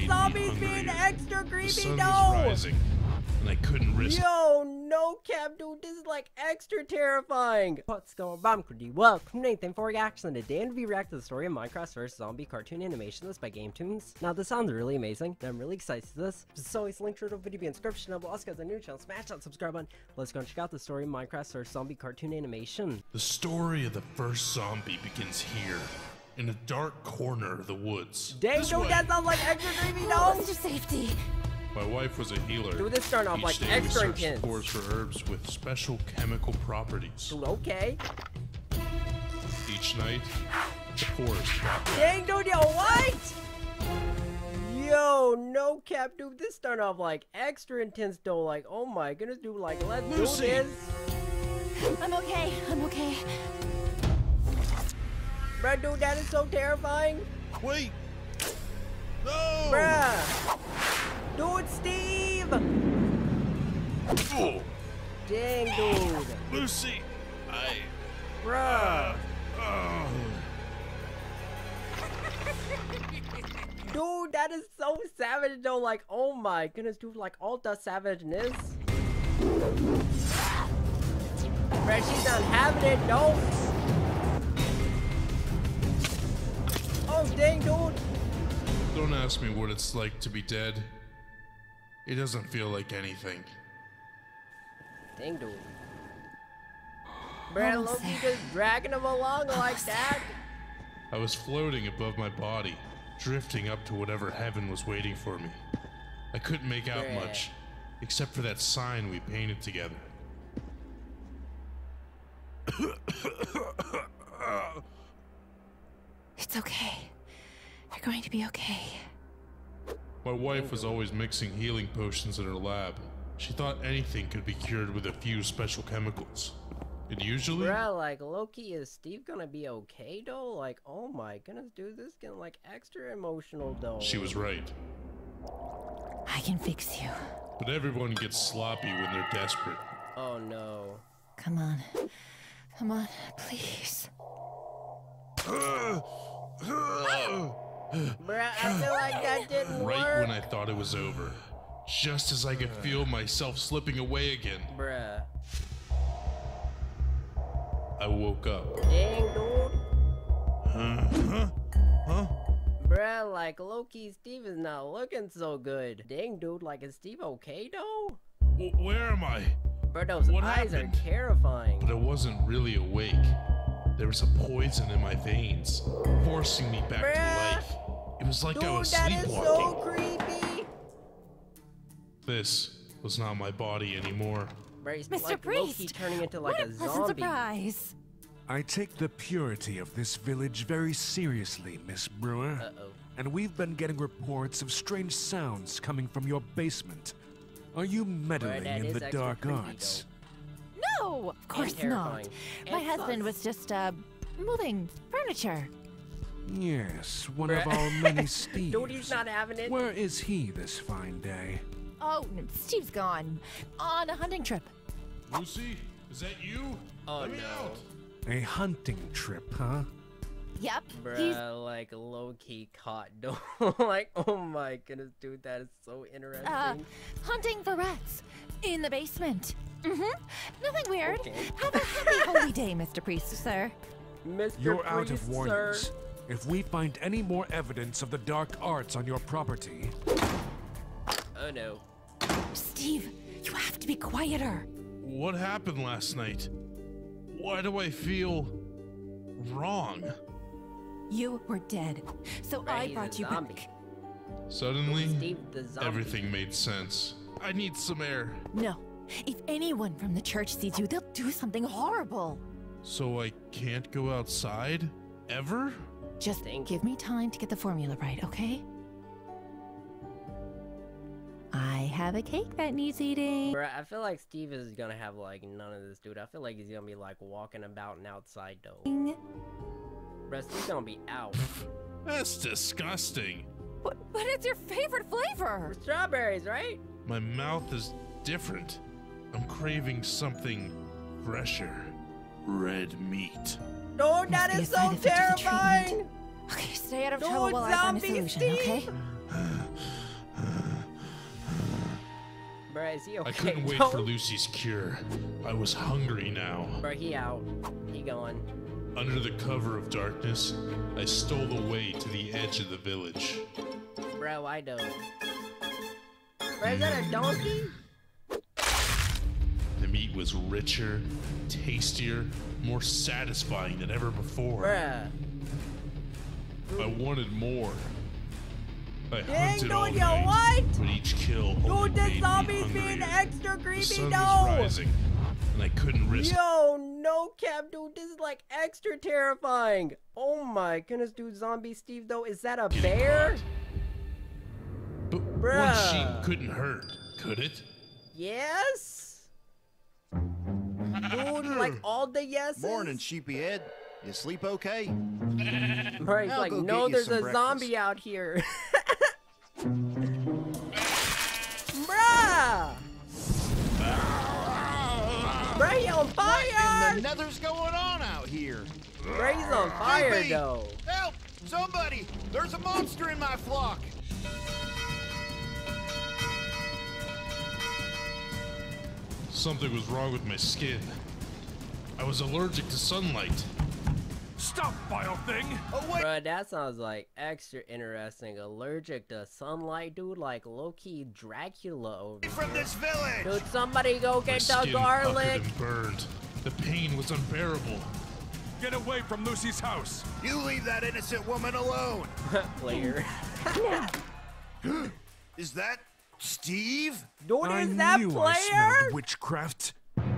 made zombie's me being hungrier. extra The creepy, sun no! was rising, and I couldn't risk it. Yo, no cap, dude, this is like extra terrifying. What's going on, Cody? Welcome to Nathan for Reaction. Today we react to the story of Minecraft vs. Zombie cartoon animation list by GameTunes. Now this sounds really amazing, and I'm really excited to this. Just always link to the video in the description. And also, guys, a new channel, smash that subscribe button. Let's go and check out the story of Minecraft vs. Zombie cartoon animation. The story of the first zombie begins here, in a dark corner of the woods. Dang, This dude, way. that sounds like extra creepy, no? For safety. My wife was a healer. Dude, this starting off Each like day extra we searched intense. stores for herbs with special chemical properties. Dude, okay. Each night, the forest got back. Dang, dude, yo, what? Yo, no cap, dude, this starting off like extra intense though. Like, oh my goodness, dude, like, let's Lucy. do this. I'm okay. I'm okay. Bruh, dude, that is so terrifying. Wait! No! Bruh. Dude, Steve. Oh, Dang, dude. Lucy! Bruh. Oh. Dude, that is so savage though. Like, oh my goodness, dude, like all the savageness. Bruh, she's not having it, no. Oh, dang, dude. Don't ask me what it's like to be dead. It doesn't feel like anything. Dang, dude. Bruh, Almost Loki there. just dragging him along like Almost that. I was floating above my body, drifting up to whatever heaven was waiting for me. I couldn't make out Bruh. much, except for that sign we painted together. It's okay. You're going to be okay. My wife was always mixing healing potions in her lab. She thought anything could be cured with a few special chemicals. And usually, Bruh, like, Loki, is Steve gonna be okay though? Like, oh my goodness, dude, this is getting like extra emotional though. she was right. I can fix you. But everyone gets sloppy when they're desperate. Oh no. Come on. Come on, please. Bruh, I feel like that didn't Right work. when I thought it was over. Just as I could feel myself slipping away again, Bruh. I woke up. Dang, dude. Huh? Bruh, like, Loki, Steve is not looking so good. Dang, dude, like, is Steve okay though? Where am I? Bruh, those What eyes happened? are terrifying. But I wasn't really awake. There was a poison in my veins, forcing me back Bruh. to life. It was like Dude, I was that is so sleepwalking. creepy. This was not my body anymore. Bruh, he's Mr. like Priest, Loki turning into like what a pleasant zombie. surprise. I take the purity of this village very seriously, Miss Brewer. Uh-oh. And we've been getting reports of strange sounds coming from your basement. Are you meddling that in is the extra dark creepy, arts? No, of course not. terrifying. My And husband sus. was just, moving furniture. Yes, one of Bruh. our many Steves. Dude, he's not having it. Where is he this fine day? Oh, no, Steve's gone. On a hunting trip. Lucy, is that you? Oh, Let me no. out. A hunting trip, huh? Yep. He's Bruh, like low-key caught though. Like, oh my goodness, dude, that is so interesting. hunting for rats in the basement. Nothing weird. Okay. Have a happy holy day, Mr. Priest, sir. Mr. You're out of Priest, warnings. sir. If we find any more evidence of the dark arts on your property, Oh no. Steve, you have to be quieter. What happened last night? Why do I feel wrong? You were dead, so Right, I he's a brought you zombie. back. Suddenly, Steve the zombie. everything made sense. I need some air. No, if anyone from the church sees you, they'll do something horrible. So I can't go outside? Ever? Just Thank give me time to get the formula right, okay? I have a cake that needs eating. Bruh, I feel like Steve is gonna have like none of this, dude. I feel like he's gonna be like walking about and outside though. Bruh, Steve's gonna be out. That's disgusting. But it's your favorite flavor. Strawberries, right? My mouth is different. I'm craving something fresher. Red meat. No, that be a is so side effect of the treatment. terrifying. Okay, stay out of Dude, trouble while I find a zombie solution, okay? Steve. Bruh, is he okay? I couldn't wait though? for Lucy's cure. I was hungry now. Bruh, he out. He gone. Under the cover of darkness, I stole away to the edge of the village. Bro, I don't. Bruh, is that a donkey? The meat was richer, tastier, more satisfying than ever before. Bruh. I wanted more. I Dang, hunted all dude, yo, night, what? but each kill only Dude, made this me zombie's being hungrier. extra The creepy, sun no! was rising, and I couldn't risk. Yo, no cap, dude, this is like extra terrifying. Oh my goodness, dude, Zombie Steve, though, is that a getting bear? caught. But one Bruh. sheep couldn't hurt, could it? Yes? Dude, like all the yeses? Morning, Sheepyhead. You sleep okay? Bruh, he's I'll like, go no, get you there's some a breakfast." zombie out here. Bruh! Bruh, he on What fire! in the nether's going on out here? Bruh, he's on fire, Creepy! though. Help! Somebody! There's a monster in my flock! Something was wrong with my skin. I was allergic to sunlight. Stop, vile thing! Oh, wait! Bruh, that sounds like extra interesting. Allergic to sunlight, dude, like low-key Dracula over here. From this village! Dude, somebody go My get the skin garlic. puckered and burned. The pain was unbearable. Get away from Lucy's house! You leave that innocent woman alone! Player. Is that Steve? Dude, I is that knew I player? smelled witchcraft.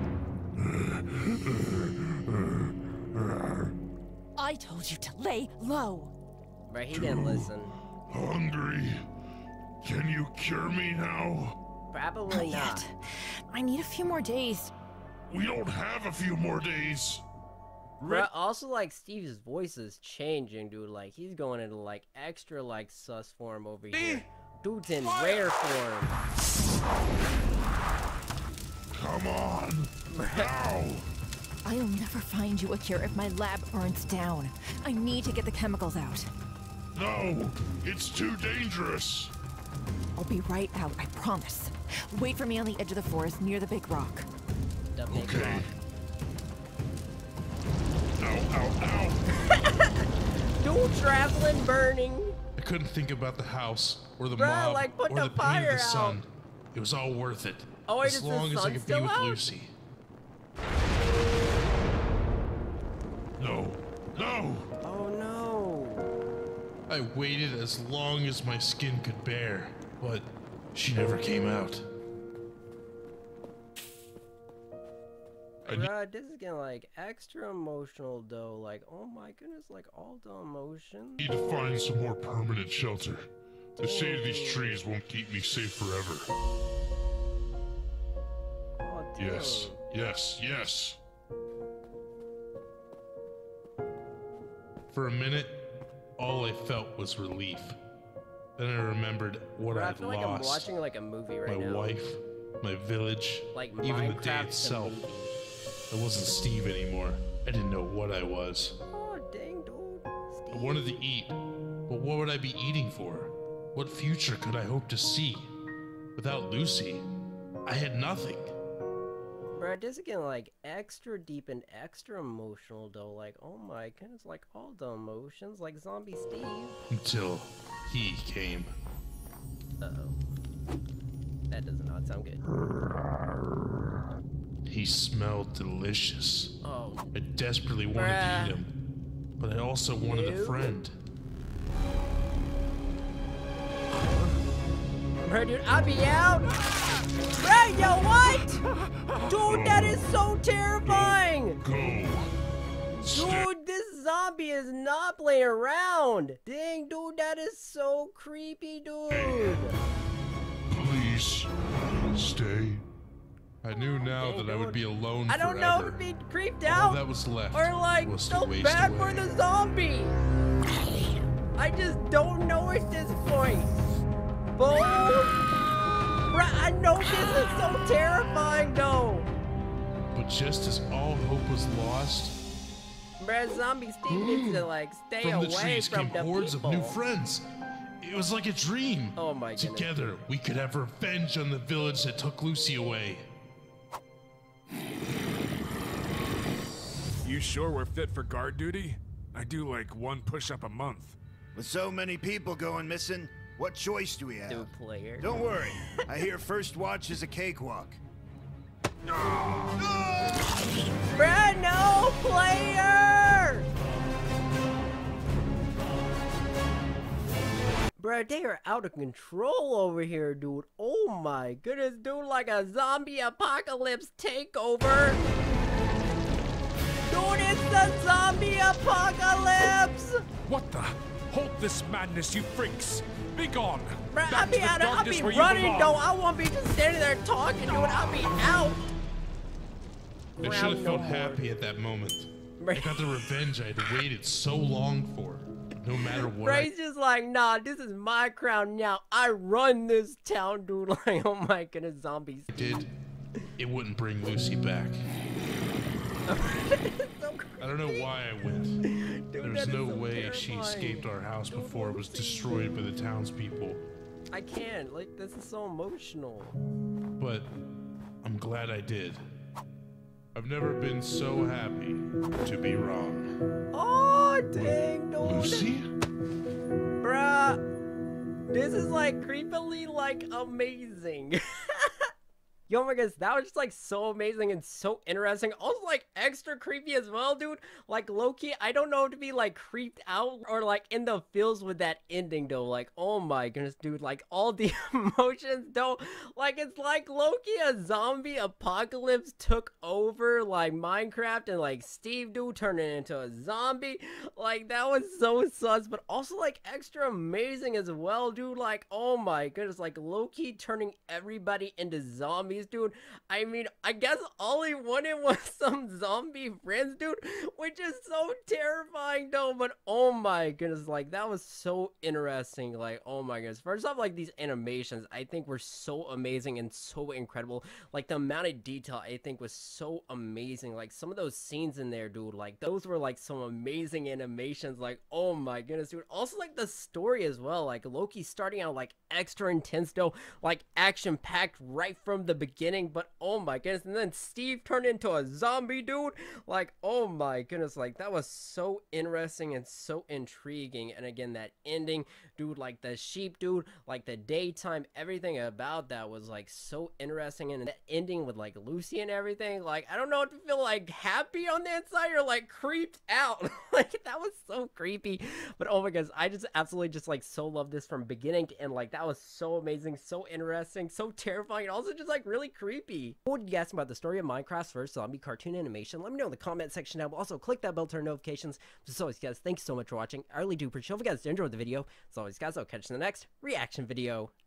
I told you to lay low. Bruh, he didn't listen. Hungry. Can you cure me now? Probably not. Yet. I need a few more days. We don't have a few more days. Bruh, also, like, Steve's voice is changing, dude. Like, he's going into, like, extra, like, sus form over here. Dude's in rare form. Come on. Now. I'll never find you a cure if my lab burns down. I need to get the chemicals out. No, it's too dangerous. I'll be right out, I promise. Wait for me on the edge of the forest near the big rock. The big Okay. rock. Ow, ow, ow. Dude, traveling, burning. I couldn't think about the house, or the Bruh, mob, like, put or the the pain fire of the sun. out. It was all worth it. Oh, wait, as is the long as I sun could be still with out? Lucy. No. No! Oh, no. I waited as long as my skin could bear, but she never came out. I Bruh, this is getting, like, extra emotional, though. Like, oh my goodness, like, all the emotions. need to find some more permanent shelter. The shade of these trees won't keep me safe forever. Oh, damn. Yes, yes, yes. For a minute, all I felt was relief. Then I remembered what Bruh, I I'd feel like I'm lost. watching, like, a movie right My now. wife, my village, Like, even the Minecraft day the itself. movie. I wasn't Steve anymore. I didn't know what I was. Oh, dang, dude. I Steve. wanted to eat, but what would I be eating for? What future could I hope to see? Without Lucy, I had nothing. Bruh, this is getting, like, extra deep and extra emotional, though. Like, oh my goodness, like, all the emotions. Like, Zombie Steve. Until he came. Uh-oh. That does not sound good. He smelled delicious. Oh. I desperately wanted Bruh. to eat him, but I also wanted a Nope. friend. Bruh, dude, I'll be out. Bruh, yo, what? Dude, that is so terrifying. Go. Stay. Dude, this zombie is not playing around. Dang, dude, that is so creepy, dude. Please stay. I knew now dang, that I would dude. be alone I don't know forever. if be creeped All out that was left or like was to so waste bad away. for the zombie. I just don't know at this point. Boom. Bruh, I know this is so terrifying though. But just as all hope was lost, Bruh, Zombie Steve needs to like stay from the away trees from came the hordes people. of new friends. It It was like a dream. Oh my goodness. Together, we could have revenge on the village that took Lucy away. You sure we're fit for guard duty? I do like 1 push-up a month. With so many people going missing, what choice do we have? Dude, player. Don't worry. I hear first watch is a cakewalk. Bruh, no, player! Bruh, they are out of control over here, dude. Oh my goodness, dude, like a zombie apocalypse takeover. Dude, it's the zombie apocalypse! What the? Hold this madness, you freaks! Be gone! Bruh, Back to the I'll darkness be where you running belong. though. I won't be just standing there talking, dude. I'll be out. I should have felt happy at that moment. I got the revenge I had waited so long for. No matter what. Ray's just like, nah, this is my crown now. I run this town, dude. Like, oh my goodness, zombies. I did, it wouldn't bring Lucy back. I don't know why I went. Dude, There's no so way she terrifying. escaped our house before it was destroyed by the townspeople. I can't. Like, this is so emotional. But I'm glad I did. I've never been so happy to be wrong. Oh, dang, dude. Lucy? Bruh. This is like creepily like amazing. Yo, my goodness, that was just like so amazing and so interesting. Also like extra creepy as well, dude. Like low-key, I don't know to be like creeped out or like in the feels with that ending though. Like, oh my goodness, dude, like all the emotions though. Like it's like low-key a zombie apocalypse took over like Minecraft and like Steve dude turned it into a zombie. Like that was so sus, but also like extra amazing as well, dude. Like, oh my goodness, like low-key turning everybody into zombies. Dude, I mean, I guess all he wanted was some zombie friends, dude, which is so terrifying though. But oh my goodness, like that was so interesting. Like, oh my goodness, first off, like these animations I think were so amazing and so incredible. Like the amount of detail I think was so amazing. Like some of those scenes in there, dude, like those were like some amazing animations. Like, oh my goodness, dude. Also like the story as well, like Loki starting out like extra intense though, like action packed right from the beginning, but oh my goodness, and then Steve turned into a zombie, dude. Like, oh my goodness, like that was so interesting and so intriguing. And again, that ending, dude, like the sheep, dude, like the daytime, everything about that was like so interesting. And that ending with like Lucy and everything, like I don't know if to feel like happy on the inside or like creeped out. Like that was so creepy, but oh my goodness, I just absolutely just like so love this from beginning to end. Like that was so amazing, so interesting, so terrifying, and also just like really creepy. What did you guys think about the story of Minecraft's first zombie cartoon animation? Let me know in the comment section down below. Also click that bell to turn notifications. As always guys, thanks so much for watching. I really do appreciate it. If you guys did enjoy the video, as always guys, I'll catch you in the next reaction video.